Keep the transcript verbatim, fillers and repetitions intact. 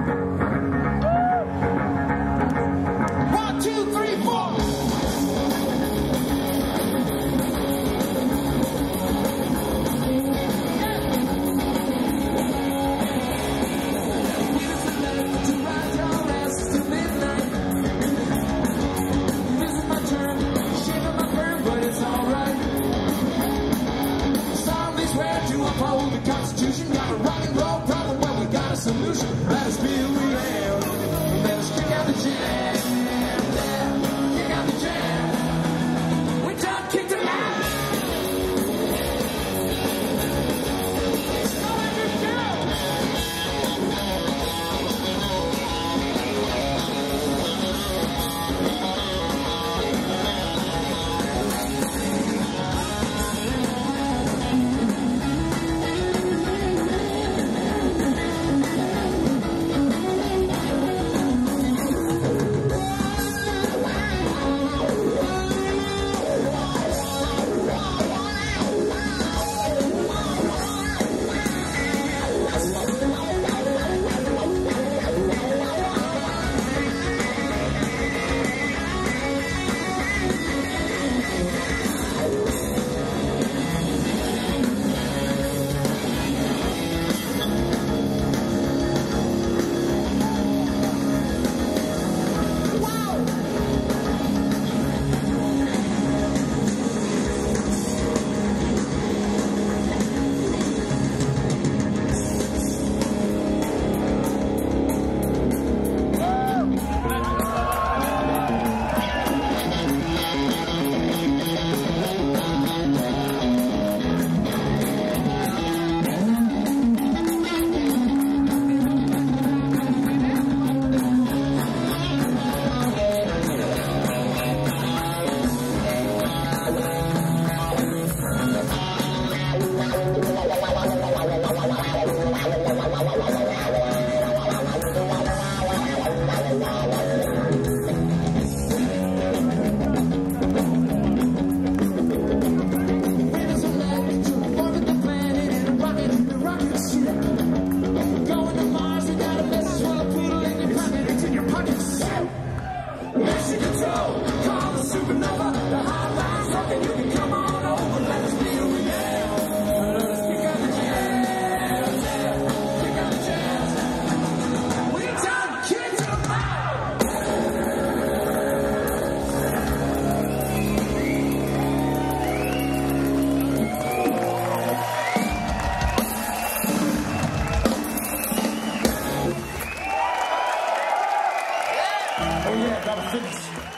One, two, three, four. Uphold the Constitution, got a rock and roll problem, well we got a solution. Let us feel real. Let us kick out the jam. Yeah, kick out the jam. We done kicked it out. So let it go. Oh yeah, gotta finish.